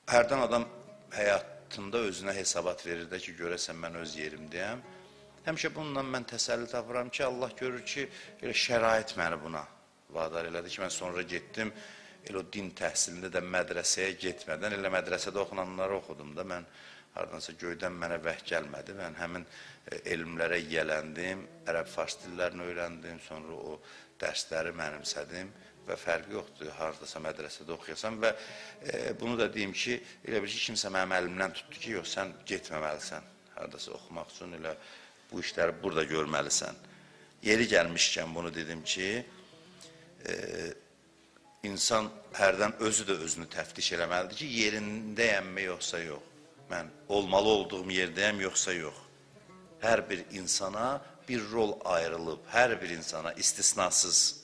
Hərdən adam həyatında özünə hesabat verir də ki, görəsən mən öz yerimdəyəm. Həmişə bununla mən təsəlli tapıram ki, Allah görür ki, elə şərait məni buna vadar elədi ki, mən sonra getdim, elə o din təhsilində də mədrəsəyə getmədən, elə mədrəsədə oxunanları oxudum da, mən hardansa göydən mənə vəh gəlmədi, mən həmin elmlərə yiyələndim, ərəb fars dillərini öyrəndim, sonra o dərsləri mənimsədim və fərqi yoxdur, haradasa mədrəsədə oxuyasan və bunu da deyim ki, elə bir ki, kimsə mənim əlimdən tutdu ki, yox, sən getməməlisən, haradasa oxumaq üçün elə bu işləri burada görməlisən. Yeri gəlmişkən bunu dedim ki, insan hərdən özü də özünü təftiş eləməlidir ki, yerindəyəmmi yoxsa yox, mən olmalı olduğum yerdəyəm yoxsa yox. Hər bir insana bir rol ayrılıb, hər bir insana istisnasız.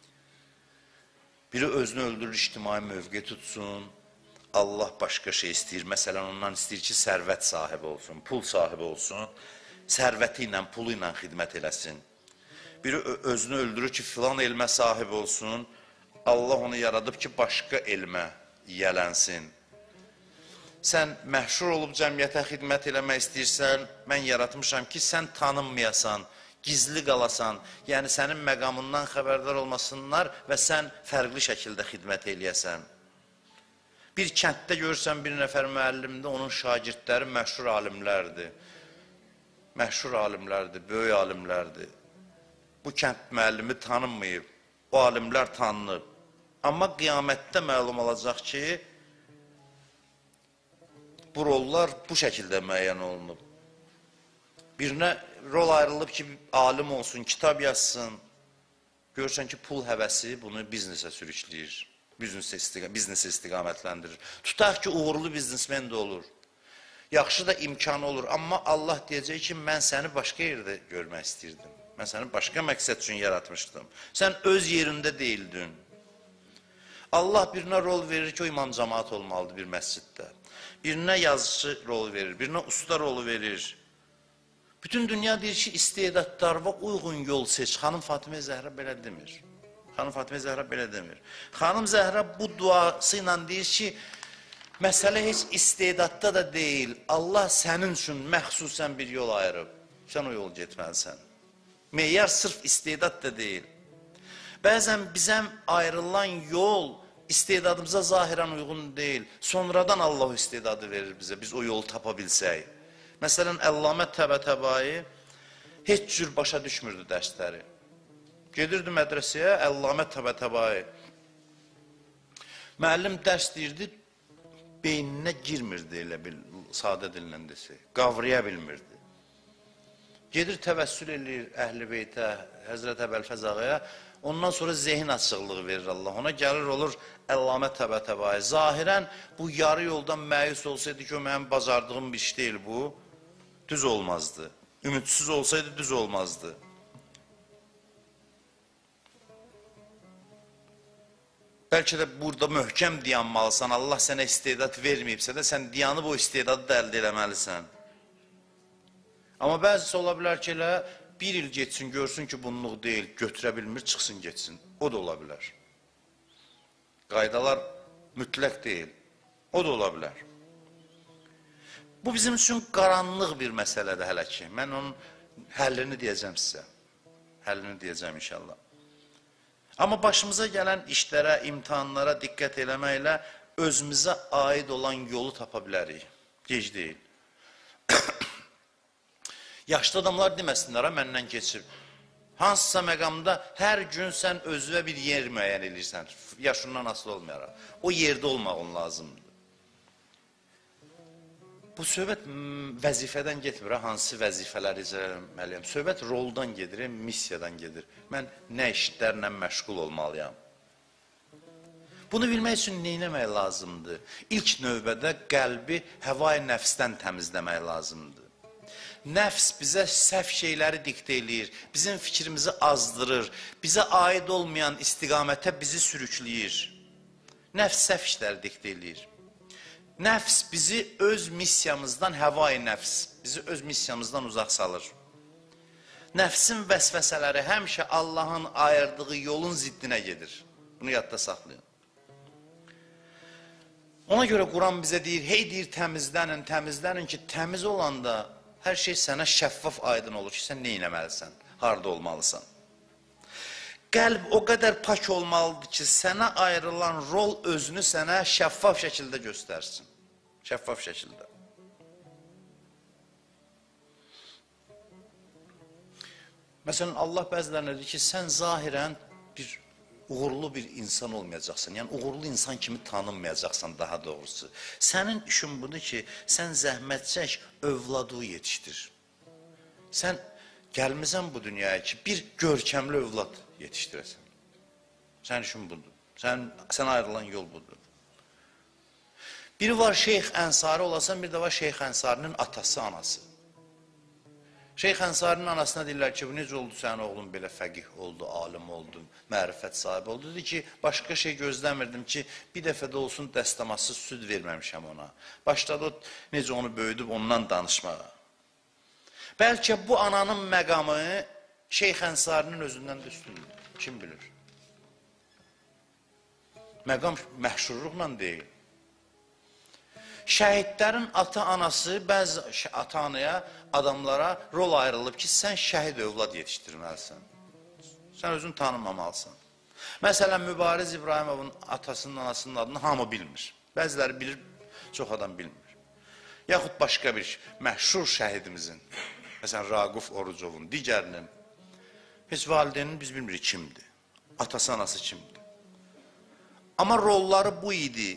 Biri özünü öldürür, ictimai mövqe tutsun, Allah başqa şey istəyir. Məsələn, ondan istəyir ki, sərvət sahibi olsun, pul sahibi olsun, sərvəti ilə, pulu ilə xidmət eləsin. Biri özünü öldürür ki, filan elmə sahib olsun, Allah onu yaradıb ki, başqa elmə yiyələnsin. Sən məhşur olub cəmiyyətə xidmət eləmək istəyirsən, mən yaratmışam ki, sən tanınmayasan, gizli qalasan, yəni sənin məqamından xəbərdar olmasınlar və sən fərqli şəkildə xidmət eləyəsən. Bir kənddə görürsən bir nəfər müəllimdə, onun şagirdləri məşhur alimlərdir. Məşhur alimlərdir, böyük alimlərdir. Bu kənd müəllimi tanınmayıb, o alimlər tanınıb. Amma qiyamətdə məlum olacaq ki, bu rollar bu şəkildə müəyyən olunub. Birinə rol ayrılıb ki, alim olsun, kitab yazsın. Görürsən ki, pul həvəsi bunu biznesə sürükləyir, biznesə istiqamətləndirir. Tutaq ki, uğurlu biznesmen də olur. Yaxşı da imkanı olur, amma Allah deyəcək ki, mən səni başqa yerdə görmək istəyirdim. Mən səni başqa məqsəd üçün yaratmışdım. Sən öz yerində deyildin. Allah birinə rol verir ki, o imam cəmaat olmalıdır bir məsciddə. Birinə yazıcı rol verir, birinə usta rolu verir. Bütün dünya deyir ki, istedadlarına uyğun yol seç. Xanım Fatimə Zəhra belə demir. Xanım Fatimə Zəhra belə demir. Xanım Zəhra bu duası ilə deyir ki, məsələ heç istedadda da deyil. Allah sənin üçün məxsusən bir yol ayırıb. Sən o yol getməlisən. Meyyar sırf istedad da deyil. Bəzən bizə ayrılan yol istedadımıza zahirən uyğun deyil. Sonradan Allah o istedadı verir bizə, biz o yolu tapa bilsək. Məsələn, Əllamə Təbətəbai heç cür başa düşmürdü dərsləri. Gedirdi mədrəsəyə, Əllamə Təbətəbai. Müəllim dərs deyirdi, beyninə girmirdi elə bir sadə dillə desək, qavraya bilmirdi. Gedir təvəssül edir Əhl-i Beytə, Həzrət Əbəlfəz ağaya, ondan sonra zehin açıqlığı verir Allah. Ona gəlir olur Əllamə Təbətəbai. Zahirən bu yarı yoldan məyus olsaydı ki, o mənim bacardığım bir iş deyil bu, düz olmazdı. Ümidsiz olsaydı düz olmazdı. Bəlkə də burada möhkəm dayanmalısan, Allah sənə istedad verməyibsə də, sən dayanıb o istedadı da əldə eləməlisən. Amma bəzisi ola bilər ki, elə bir il geçsin, görsün ki, bunluq deyil, götürə bilmir, çıxsın, geçsin. O da ola bilər. Qaydalar mütləq deyil. O da ola bilər. Bu bizim üçün qaranlıq bir məsələdir hələ ki. Mən onun həllini deyəcəm sizə. Həllini deyəcəm inşallah. Amma başımıza gələn işlərə, imtihanlara diqqət eləməklə özümüzə aid olan yolu tapa bilərik. Gec deyil. Yaşlı adamlar deməsinlər, məndən keçib. Hansısa məqamda hər gün sən özünə bir yer müəyyən edirsən. Yaşından asılı olmayaraq. O yerdə olmağın lazımdır. Bu söhbət vəzifədən getmir, hansı vəzifələri icra etməliyəm. Söhbət roldan gedir, missiyadan gedir. Mən nə işlərlə məşğul olmalıyam. Bunu bilmək üçün neynəmək lazımdır? İlk növbədə qəlbi həva-i nəfsdən təmizləmək lazımdır. Nəfs bizə səhv şeyləri diktə eləyir, bizim fikrimizi azdırır, bizə aid olmayan istiqamətə bizi sürükləyir. Nəfs səhv işləri diktə eləyir. Nəfs bizi öz missiyamızdan, həva-i nəfs, bizi öz missiyamızdan uzaq salır. Nəfsin vəsvəsələri həmişə Allahın ayırdığı yolun ziddinə gedir. Bunu yadda saxlayın. Ona görə Quran bizə deyir, hey deyir təmizlənin, təmizlənin ki, təmiz olanda hər şey sənə şəffaf aydın olur ki, sən nə etməlisən, harda olmalısan. Qəlb o qədər pak olmalıdır ki, sənə ayrılan rol özünü sənə şəffaf şəkildə göstərsin. Şəffaf şəkildə. Məsələn, Allah bəzilərinə deyir ki, sən zahirən bir uğurlu bir insan olmayacaqsan. Yəni, uğurlu insan kimi tanınmayacaqsan daha doğrusu. Sənin işin budur ki, sən zəhmət çək, övladı yetişdir. Sən gəlmisən bu dünyaya ki, bir görkəmli övlad yetişdirəsən. Sənin işin budur. Sən ayrılan yol budur. Biri var Şeyx Ənsari olasan, bir də var Şeyx Ənsarinin atası, anası. Şeyx Ənsarinin anasına deyirlər ki, bu necə oldu sənin oğlun belə fəqih oldu, alim oldu, mərifət sahibi oldu. Dedi ki, başqa şey gözləmirdim ki, bir dəfə də olsun dəstəmasız süd verməmişəm ona. Başladı o, necə onu böyüdüb ondan danışmağa. Bəlkə bu ananın məqamı Şeyx Ənsarinin özündən də üstündür. Kim bilir? Məqam məhşurluqla deyil. Şəhidlərin ata-anası bəzi ata-anaya, adamlara rol ayrılıb ki, sən şəhid övlad yetişdirməlisən. Sən özünü tanınmamalısan. Məsələn, Mübariz İbrahimovun atasının, anasının adını hamı bilmir. Bəziləri bilir, çox adam bilmir. Yaxud başqa bir məşhur şəhidimizin, məsələn, Raquf Orucovun, digərinin, heç valideynini biz bilmirik kimdir, atası, anası kimdir. Amma rolları bu idi.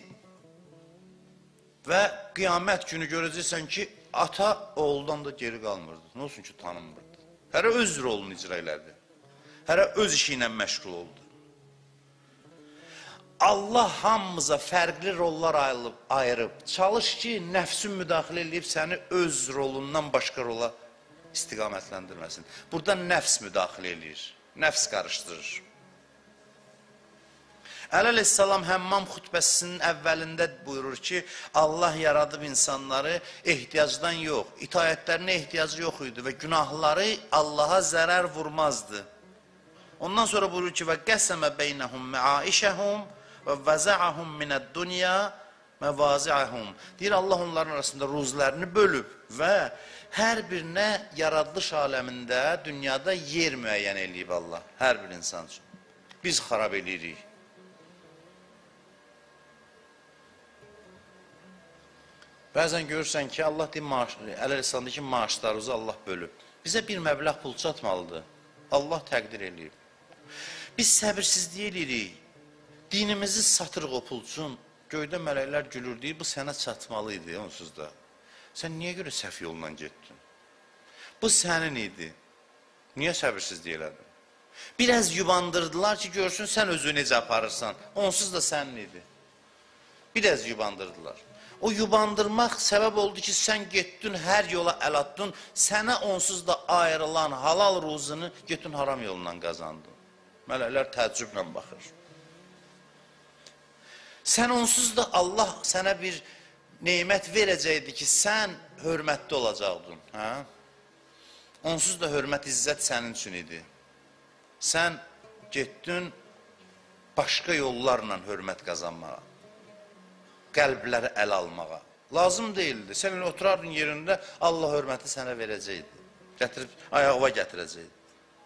Və qiyamət günü görəcəksən ki, ata oğuldan da geri qalmırdı. Nə olsun ki, tanınmırdı. Hərə öz rolunu icra elədi. Hərə öz işi ilə məşğul oldu. Allah hamımıza fərqli rollar ayırıb, çalış ki, nəfsin müdaxilə edib səni öz rolundan başqa rola istiqamətləndirməsin. Burada nəfs müdaxilə edir, nəfs qarışdırır. Əleyhissalam Həmmam xutbəsinin əvvəlində buyurur ki, Allah yaradıb insanları ehtiyacdan yox, itayətlərinə ehtiyacı yox idi və günahları Allaha zərər vurmazdı. Ondan sonra buyurur ki, və qəsəmə beynəhum məaişəhum və vəzəəhum minəd-dunya məvaziəhum. Deyir, Allah onların arasında ruzlərini bölüb və hər birinə yaradılış aləmində, dünyada yer müəyyən eləyib Allah, hər bir insan üçün. Biz xarab eləyirik. Bəzən görürsən ki, Allah deyir, Əleyhissalamdakı maaşlarınızı Allah bölüb. Bizə bir məbləğ pul çatmalıdır. Allah təqdir eləyib. Biz səbirsizliyə eləyirik. Dinimizi satırıq o pul üçün. Göydə mələklər gülür deyir, bu sənə çatmalıydı, onsuz da. Sən niyə görə səhv yolla getdin? Bu sənin idi. Niyə səbirsizlik elədin? Biraz yubandırdılar ki, görsün sən özünü necə aparırsan. Onsuz da sənin idi. Biraz yubandırdılar. O yubandırmaq səbəb oldu ki, sən getdin, hər yola əl attın, sənə onsuz da ayrılan halal ruzunu getdin haram yolundan qazandın. Mələklər təəccüblə baxır. Sən onsuz da Allah sənə bir neymət verəcəkdi ki, sən hörmətli olacaqdın. Hə? Onsuz da hörmət, izzət sənin üçün idi. Sən getdin başqa yollarla hörmət qazanmağa. Qəlbləri əl almağa. Lazım deyildi. Sən oturardın yerində, Allah hörməti sənə verəcəkdi. Gətirib, ayağıva gətirəcəkdi.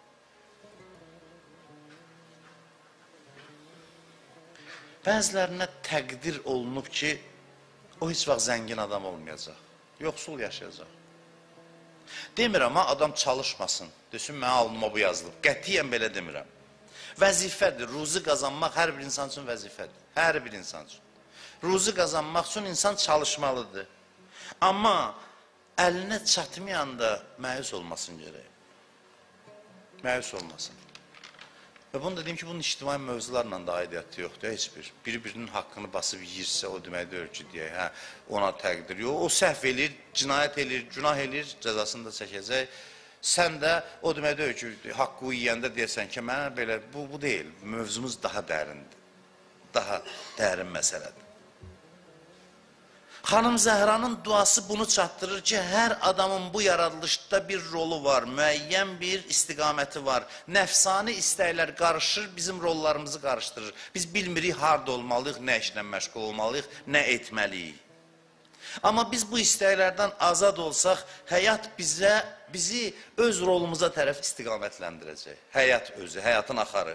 Bəzilərinə təqdir olunub ki, o heç vaxt zəngin adam olmayacaq. Yoxsul yaşayacaq. Demirəm, adam çalışmasın. Desin, mənə alnıma bu yazılıb. Qətiyyən belə demirəm. Vəzifədir, ruzi qazanmaq hər bir insan üçün vəzifədir. Hər bir insan üçün. Ruzi qazanmaq üçün insan çalışmalıdır. Amma əlinə çatmayanda məyus olmasın gərək. Məyus olmasın. Və bunu da deyim ki, bunun ictimai mövzularla da aidiyyatı yoxdur, heç bir. Biri-birinin haqqını basıb yiyirsə, o deməkdir ki, deyək, hə, ona təqdir yox. O səhv eləyir, cinayət eləyir, günah eləyir, cəzasını da çəkəcək. Sən də o deməkdir ki, haqqı yiyəndə deyəsən ki, mənə belə, bu deyil. Mövzumuz daha dərindir. Daha dərin məsələdir. Xanım Zəhranın duası bunu çatdırır ki, hər adamın bu yaradılışda bir rolu var, müəyyən bir istiqaməti var. Nəfsani istəklər qarışır, bizim rollarımızı qarışdırır. Biz bilmirik, harada olmalıyıq, nə işlə məşğul olmalıyıq, nə etməliyik. Amma biz bu istəklərdən azad olsaq, həyat bizi öz rolumuza tərəf istiqamətləndirəcək. Həyat özü, həyatın axarı.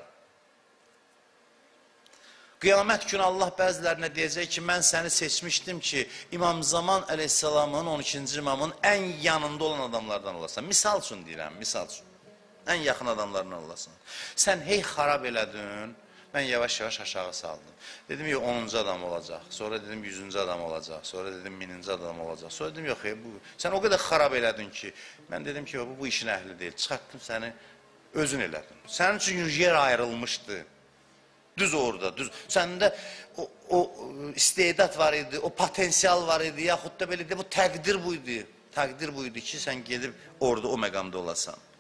Qiyamət günü Allah bəzilərinə deyəcək ki, mən səni seçmişdim ki, İmam Zaman əleyhissalamın, 12-ci imamın ən yanında olan adamlardan olasan. Misal üçün deyirəm, misal üçün. Ən yaxın adamlardan olasan. Sən hey xarab elədin, mən yavaş-yavaş aşağı saldım. Dedim, yox, 10-cu adam olacaq. Sonra dedim, 100-cü adam olacaq. Sonra dedim, 1000-ci adam olacaq. Sonra dedim, yox, sən o qədər xarab elədin ki, mən dedim ki, bu işin əhli deyil. Çıxartdım səni, özün elədin. Sənin üçün yer ayrılmışdı. Düz orada, düz. Səndə o istedad var idi, o potensial var idi, yaxud da belə də bu təqdir buydu. Təqdir buydu ki, sən gedib orada o məqamda olasan.